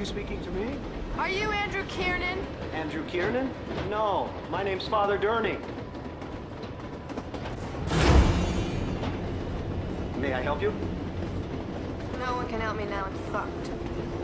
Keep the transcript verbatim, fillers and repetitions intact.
you speaking to me? Are you Andrew Kiernan? Andrew Kiernan? No, my name's Father Durning. May I help you? No one can help me now, it's fucked.